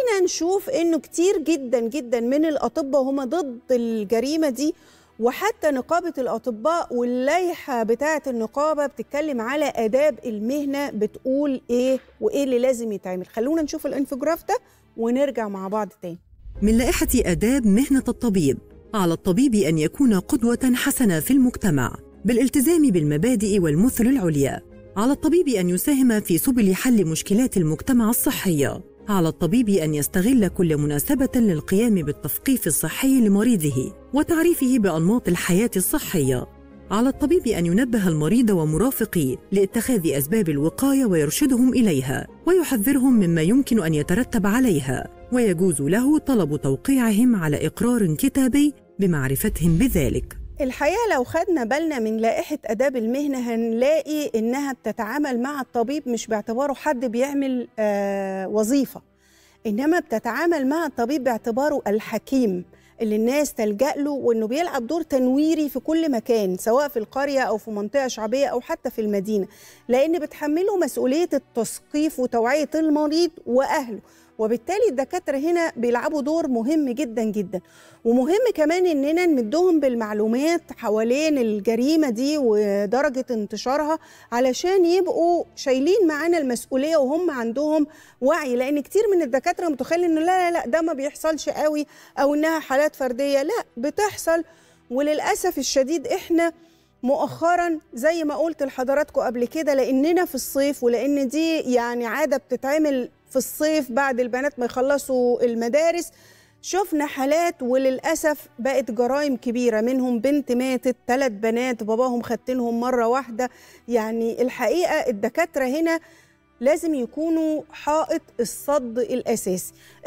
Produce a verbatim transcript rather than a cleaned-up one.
خلينا نشوف انه كتير جدا جدا من الاطباء هم ضد الجريمه دي، وحتى نقابه الاطباء واللائحه بتاعه النقابه بتتكلم على آداب المهنه بتقول ايه وايه اللي لازم يتعمل. خلونا نشوف الانفوجراف ده ونرجع مع بعض تاني. من لائحة آداب مهنة الطبيب: على الطبيب أن يكون قدوة حسنة في المجتمع بالالتزام بالمبادئ والمثل العليا. على الطبيب أن يساهم في سبل حل مشكلات المجتمع الصحية. على الطبيب أن يستغل كل مناسبة للقيام بالتثقيف الصحي لمريضه وتعريفه بأنماط الحياة الصحية. على الطبيب أن ينبه المريض ومرافقيه لاتخاذ أسباب الوقاية ويرشدهم إليها ويحذرهم مما يمكن أن يترتب عليها، ويجوز له طلب توقيعهم على إقرار كتابي بمعرفتهم بذلك. الحقيقة لو خدنا بالنا من لائحة آداب المهنة هنلاقي إنها بتتعامل مع الطبيب مش باعتباره حد بيعمل آه وظيفة، إنما بتتعامل مع الطبيب باعتباره الحكيم اللي الناس تلجأ له، وإنه بيلعب دور تنويري في كل مكان سواء في القرية أو في منطقة شعبية أو حتى في المدينة، لأن بتحمله مسؤولية التثقيف وتوعية المريض وأهله، وبالتالي الدكاترة هنا بيلعبوا دور مهم جدا جدا. ومهم كمان إننا نمدهم بالمعلومات حوالين الجريمة دي ودرجة انتشارها علشان يبقوا شايلين معانا المسؤولية وهم عندهم وعي، لأن كتير من الدكاترة متخيل إنه لا لا لا ده ما بيحصلش قوي أو إنها حالات فردية. لا، بتحصل، وللأسف الشديد إحنا مؤخرا زي ما قلت لحضراتكم قبل كده، لأننا في الصيف ولأن دي يعني عادة بتتعمل في الصيف بعد البنات ما يخلصوا المدارس، شفنا حالات وللأسف بقت جرائم كبيرة، منهم بنت ماتت، ثلاث بنات باباهم خدتنهم مرة واحدة. يعني الحقيقة الدكاترة هنا لازم يكونوا حائط الصد الأساسي.